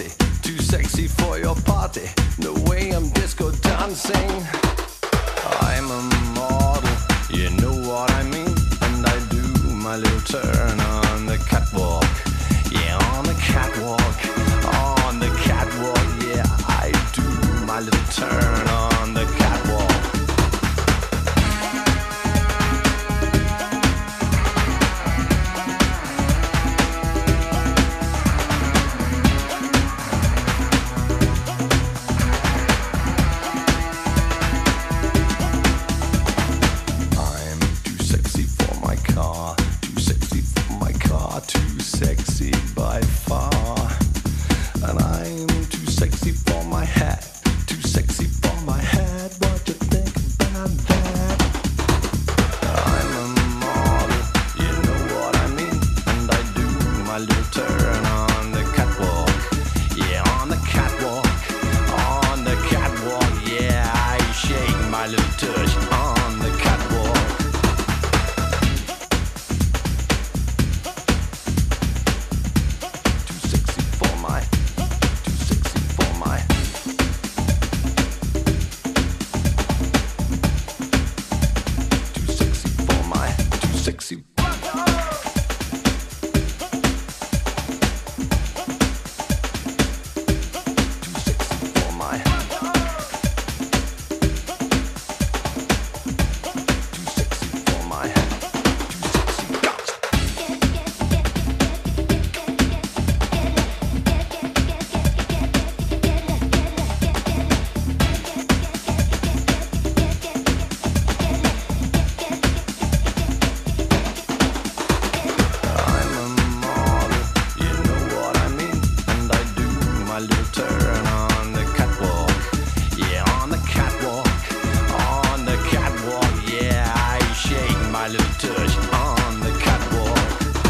naughty, too sexy for your party. The way I'm disco dancing, I'm a model, you know what I mean. And I do my little turn on the catwalk. Yeah, on the catwalk, on the catwalk. Yeah, I do my little turn on the catwalk. Too sexy by far. And I'm too sexy for my hat, too sexy for my hat. What you think about that? I'm a model, you know what I mean. And I do my little turn on the catwalk. Yeah, on the catwalk, on the catwalk. Yeah, I shake my little tush on the catwalk. Sexy. Turn on the catwalk, yeah, on the catwalk, on the catwalk, yeah, I shake my little tush on the catwalk.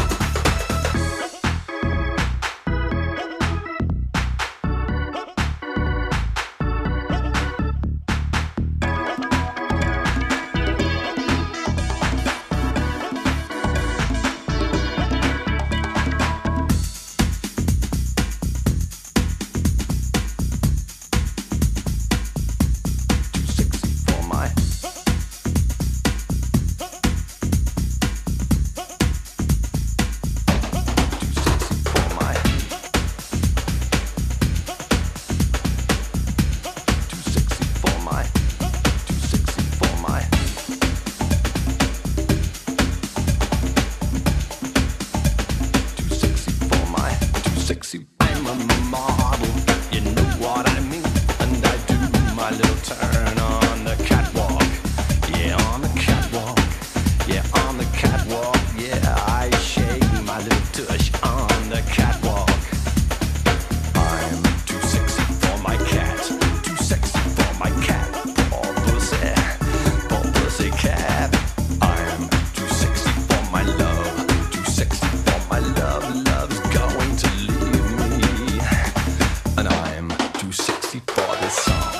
Sexy, I'm a model, you know what I mean. And I do my little turn on the catwalk. Yeah, on the catwalk, yeah, on the catwalk. Yeah, I shake my little tush on the catwalk. I'm too sexy for my cat, too sexy for my cat. Poor pussy cat. I'm too sexy for my love, too sexy for my love. Love's going to leave me, and I'm too sexy for this song.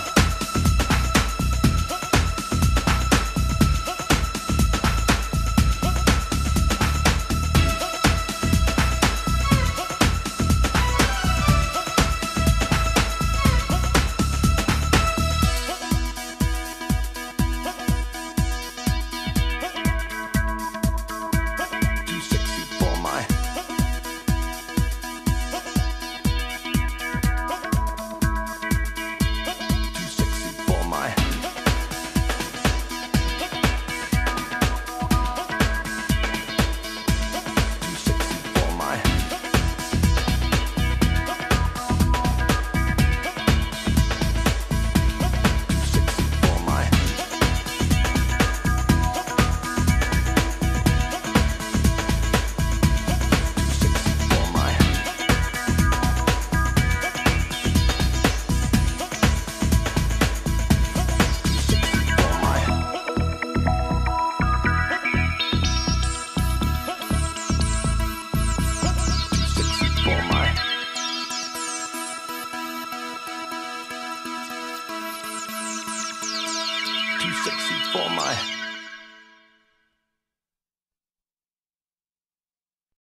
Too sexy for my too sexy for my